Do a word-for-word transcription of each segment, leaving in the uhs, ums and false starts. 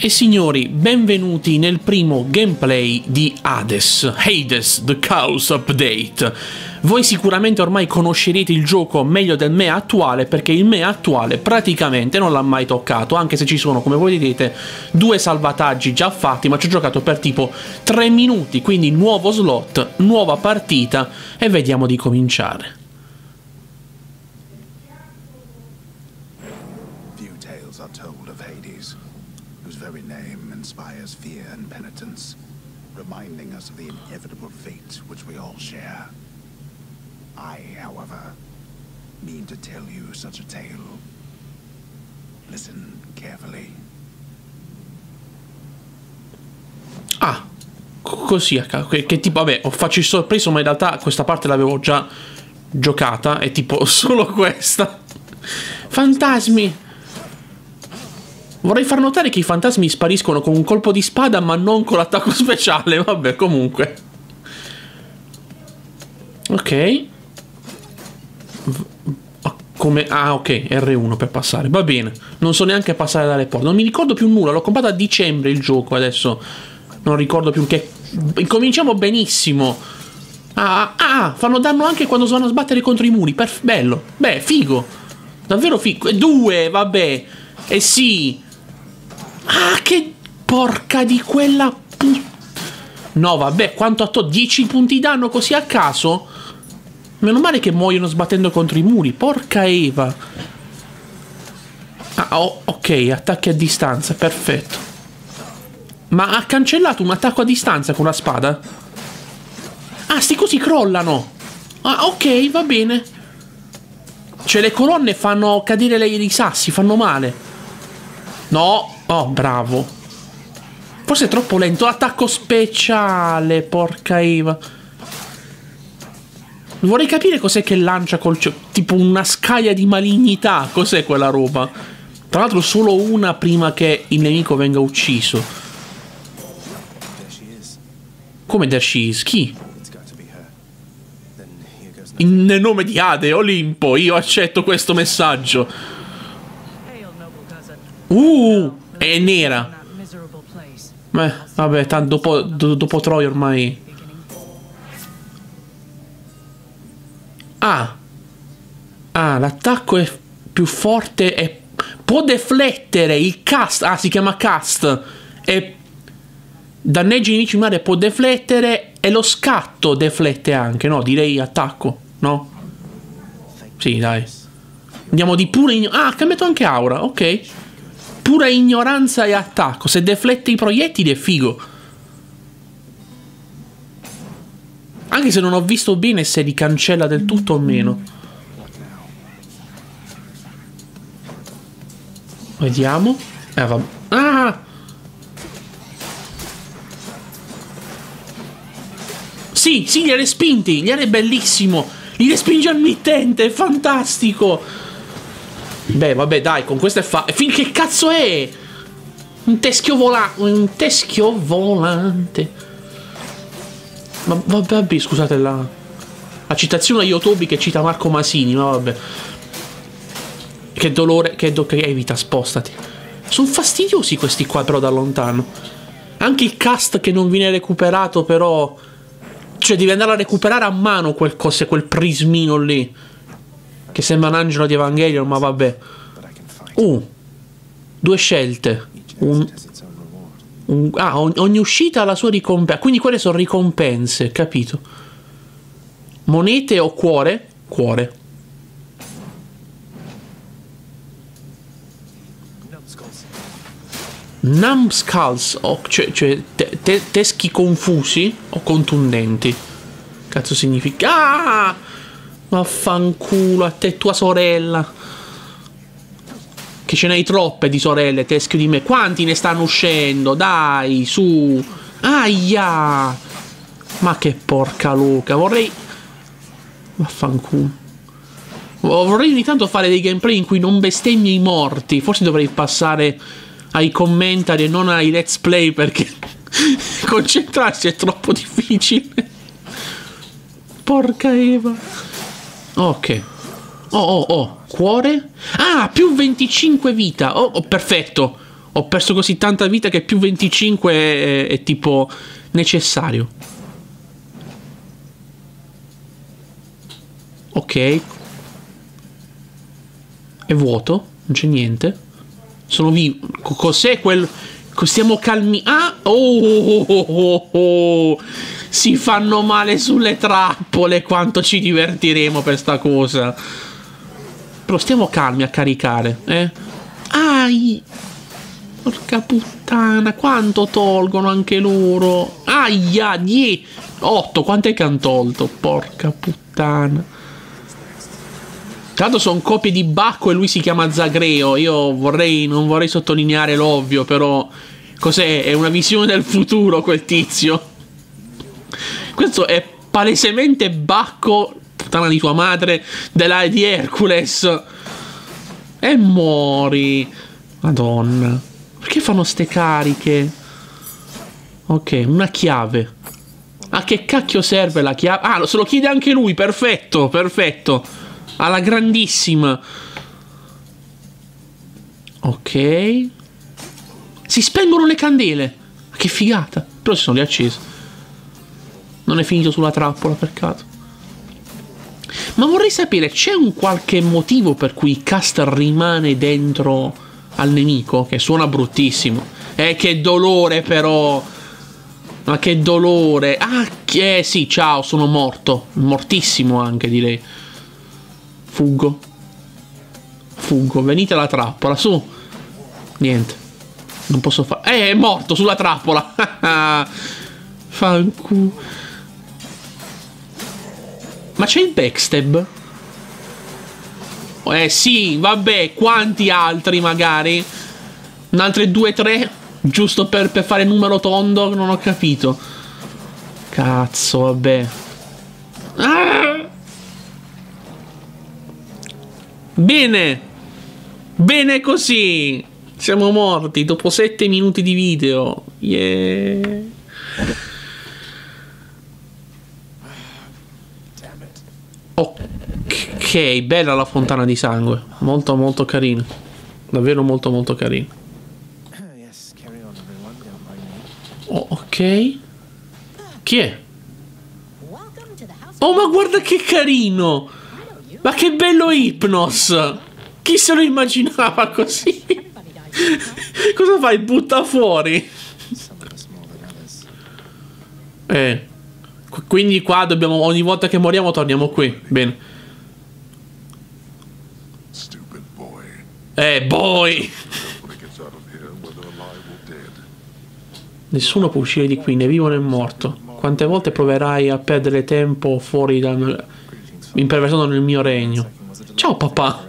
E signori, benvenuti nel primo gameplay di Hades, Hades The Chaos Update. Voi sicuramente ormai conoscerete il gioco meglio del me attuale, perché il me attuale praticamente non l'ha mai toccato, anche se ci sono, come voi vedete, due salvataggi già fatti, ma ci ho giocato per tipo tre minuti, quindi nuovo slot, nuova partita e vediamo di cominciare. Few tales are told of Hades, whose very name inspires fear and penitence, reminding us of the inevitable fate which we all share. I, however, mean to tell you such a tale. Listen carefully. Ah, così, che, che tipo, vabbè, ho faccio il sorpreso, ma in realtà questa parte l'avevo già giocata, è tipo solo questa. Fantasmi! Vorrei far notare che i fantasmi spariscono con un colpo di spada, ma non con l'attacco speciale, vabbè, comunque. Ok. Come... Ah, ok, R uno per passare, va bene. Non so neanche passare dalle porte. Non mi ricordo più nulla, l'ho comprato a dicembre il gioco, adesso non ricordo più che... Cominciamo benissimo. Ah, ah, fanno danno anche quando vanno a sbattere contro i muri, per... bello. Beh, figo. Davvero figo. E due, vabbè. Eh sì. Ah, che porca di quella... No, vabbè, quanto a to... dieci punti danno così a caso? Meno male che muoiono sbattendo contro i muri. Porca Eva. Ah, oh, ok, attacchi a distanza, perfetto. Ma ha cancellato un attacco a distanza con la spada? Ah, sti così crollano. Ah, ok, va bene. Cioè le colonne fanno cadere le, i sassi, fanno male. No. Oh, bravo. Forse è troppo lento. Attacco speciale, porca Eva. Vorrei capire cos'è che lancia col... tipo una scaglia di malignità. Cos'è quella roba? Tra l'altro solo una prima che il nemico venga ucciso. Come there she is? Chi? In, nel nome di Ade, Olimpo, io accetto questo messaggio. Uh, è nera. Beh, vabbè, tanto dopo, do, dopo Troia ormai... Ah, ah, l'attacco è più forte e può deflettere il cast. Ah, si chiama cast. E danneggia i nemici in mare, può deflettere. E lo scatto deflette anche, no? Direi attacco, no? Sì, dai. Andiamo di pura ignoranza. Ah, ha cambiato anche aura, ok. Pura ignoranza e attacco. Se deflette i proiettili è figo. Anche se non ho visto bene se li cancella del tutto o meno. Vediamo. Eh, va... Ah! Sì, sì, li ha respinti. Gli è bellissimo. Li respinge al mittente. È fantastico. Beh, vabbè, dai, con questo è fa... Che cazzo è? Un teschio volante. Un teschio volante. Ma vabbè, scusate la, la citazione a Yotobi che cita Marco Masini, ma vabbè. Che dolore, che, do, che evita, spostati. Sono fastidiosi questi qua però da lontano. Anche il cast che non viene recuperato però... Cioè devi andare a recuperare a mano quel cos'è, quel prismino lì. Che sembra un angelo di Evangelion, ma vabbè. Uh, due scelte. Un... Un, ah, ogni, ogni uscita ha la sua ricompensa. Quindi quelle sono ricompense, capito? Monete o cuore? Cuore. Numbskulls, oh, cioè, cioè te, te, teschi confusi o contundenti. Cazzo significa? Ah! Vaffanculo a te, tua sorella. Che ce n'hai troppe di sorelle, teschio di me. Quanti ne stanno uscendo? Dai, su. Aia. Ma che porca loca. Vorrei... Vaffanculo. Vorrei ogni tanto fare dei gameplay in cui non bestemmio i morti. Forse dovrei passare ai commentari e non ai let's play, perché concentrarsi è troppo difficile. Porca Eva. Ok. Oh, oh, oh. Cuore? Ah, più venticinque vita. Oh, oh, perfetto. Ho perso così tanta vita che più venticinque è, è, è tipo necessario. Ok. È vuoto, non c'è niente. Sono vivo. Cos'è quel... Stiamo calmi... Ah! Oh, oh, oh, oh! Si fanno male sulle trappole. Quanto ci divertiremo per sta cosa. Però stiamo calmi a caricare, eh? Ai! Porca puttana, quanto tolgono anche loro. Aia, die... otto, quant'è che hanno tolto? Porca puttana. Tanto sono copie di Bacco e lui si chiama Zagreo. Io vorrei, non vorrei sottolineare l'ovvio, però... Cos'è? È una visione del futuro quel tizio. Questo è palesemente Bacco, puttana di tua madre, della di Hercules. E muori. Madonna. Perché fanno ste cariche? Ok, una chiave. A che cacchio serve la chiave? Ah, se lo chiede anche lui. Perfetto, perfetto. Alla grandissima. Ok. Si spengono le candele. Ma che figata. Però si sono riaccese. Non è finito sulla trappola, peccato. Ma vorrei sapere, c'è un qualche motivo per cui Castor rimane dentro al nemico? Che suona bruttissimo. Eh, che dolore però. Ma che dolore. Ah, che sì, ciao, sono morto. Mortissimo anche, direi. Fuggo. Fuggo, venite alla trappola, su. Niente. Non posso fare... Eh, è morto sulla trappola. Fanculo. Ma c'è il backstab? Eh sì, vabbè, quanti altri magari? Un altri due tre? Giusto per, per fare numero tondo? Non ho capito. Cazzo, vabbè. Ah! Bene. Bene così. Siamo morti dopo sette minuti di video. Yeah. Ok, bella la fontana di sangue. Molto molto carina. Davvero molto molto carina. Oh, ok. Chi è? Oh, ma guarda che carino. Ma che bello Hypnos. Chi se lo immaginava così? Cosa fai? Butta fuori. Eh. Quindi qua dobbiamo, ogni volta che moriamo torniamo qui. Bene. Eh, boy. Nessuno può uscire di qui, né vivo né morto. Quante volte proverai a perdere tempo fuori dal... imperversando nel mio regno. Ciao papà.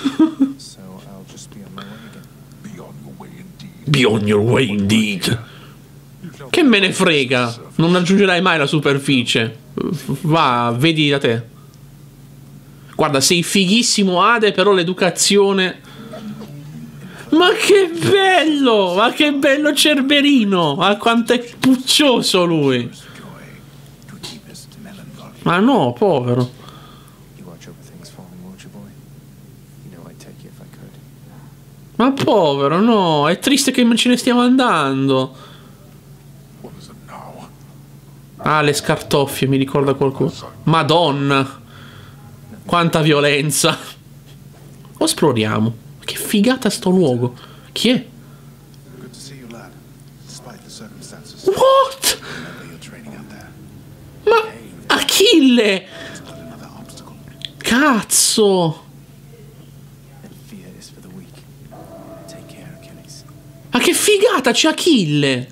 Be on your way indeed. Che me ne frega. Non raggiungerai mai la superficie. Va, vedi da te. Guarda, sei fighissimo Ade, però l'educazione... Ma che bello! Ma che bello Cerberino! Ma quanto è puccioso lui! Ma no, povero. Ma povero, no! È triste che ce ne stiamo andando. Ah, le scartoffie, mi ricorda qualcuno. Madonna! Quanta violenza! O esploriamo. Che figata sto luogo. Chi è? What? Ma Achille! Cazzo! Ma che figata, c'è Achille!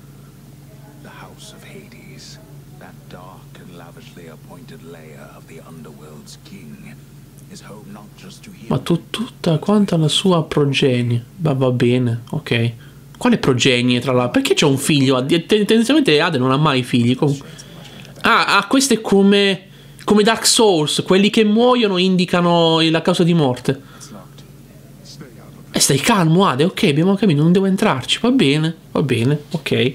Ma tu, tutta quanta la sua progenie. Ma va bene, ok. Quale progenie tra l'altro? Perché c'è un figlio? Tendenzialmente Ade non ha mai figli. Comunque. Ah, ah, questo è come, come Dark Souls. Quelli che muoiono indicano la causa di morte. E eh, stai calmo Ade, ok, abbiamo capito, non devo entrarci. Va bene, va bene, ok.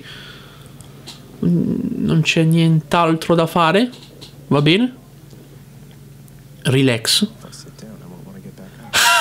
Non c'è nient'altro da fare? Va bene? Relax.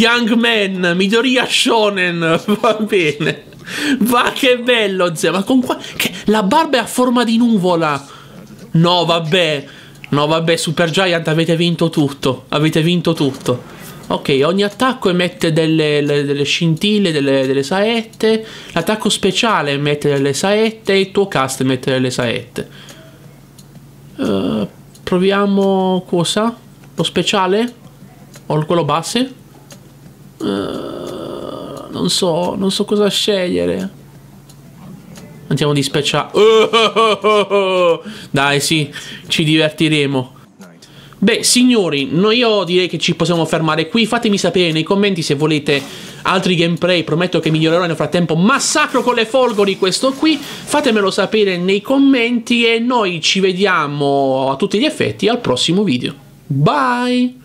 Young Man, Midoriya Shonen, va bene. Va che bello, zio. Ma con qua... Che... La barba è a forma di nuvola. No, vabbè. No, vabbè, Super Giant, avete vinto tutto. Avete vinto tutto. Ok, ogni attacco emette delle, le, delle scintille, delle, delle saette. L'attacco speciale emette delle saette. Il tuo cast emette delle saette. Uh, proviamo cosa? Lo speciale? O quello base? Uh, non so, non so cosa scegliere. Andiamo di speciale. Oh, oh, oh, oh. Dai, sì, ci divertiremo. Beh, signori, noi io direi che ci possiamo fermare qui. Fatemi sapere nei commenti se volete altri gameplay. Prometto che migliorerò nel frattempo. Massacro con le folgori questo qui. Fatemelo sapere nei commenti e noi ci vediamo a tutti gli effetti al prossimo video. Bye!